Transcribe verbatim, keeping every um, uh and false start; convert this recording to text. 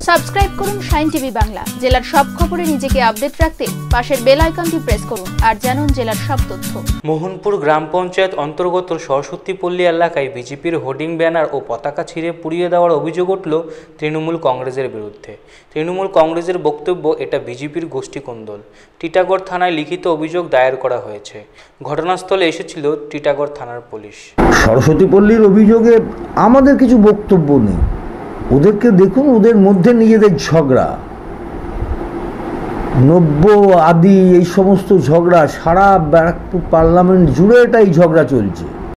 Subscribe করুন shine TV Bangla. জেলার সব খবরে নিজেকে আপডেট রাখতে পাশের বেল আইকনটি প্রেস করুন আর জানুন জেলার সব তথ্য। মোহনপুর গ্রাম পঞ্চায়েত অন্তর্গত সরস্বতীপল্লী এলাকায় বিজেপির হোর্ডিং ব্যানার ও পতাকা ছিঁড়ে পুড়িয়ে দেওয়ার অভিযোগ উঠল তৃণমূল কংগ্রেসের বিরুদ্ধে। তৃণমূল কংগ্রেসের বক্তব্য, এটা বিজেপির গোষ্ঠীকন্দল। টিটাগড় থানায় লিখিত অভিযোগ দায়ের করা হয়েছে। ঘটনাস্থলে এসেছিল টিটাগড় থানার পুলিশ। সরস্বতীপল্লীর অভিযোগে আমাদের কিছু বক্তব্য নেই। ওদেরকে দেখুন, ওদের মধ্যে নিজেদের ঝগড়া, নব্য আদি এই সমস্ত ঝগড়া সারা ব্যারাকপুর পার্লামেন্ট জুড়ে এটাই ঝগড়া চলছে।